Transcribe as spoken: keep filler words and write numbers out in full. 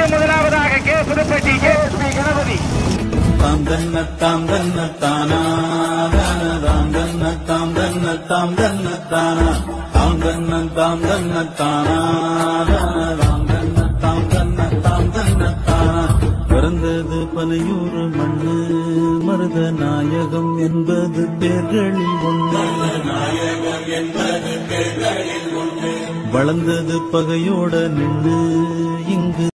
முதலாவதாக K Puduppatti K S P Ganapathi. தாம் தன்ன தாம் தன்ன தானா தாம் தன்ன தாம் தன்ன தாம் தன்ன தானா தாம் தன்ன தாம் தன்ன தானா தாம் தன்ன தாம் தன்ன தாம் தன்ன தானா. பிறந்தது பனையூறு மண்ணு மருத நாயகம் என்பது பேர்களில் ஒன்று. நாயகம் என்பது பேர்களில் ஒன்று. வளர்ந்தது பகையோட நின்று இங்கு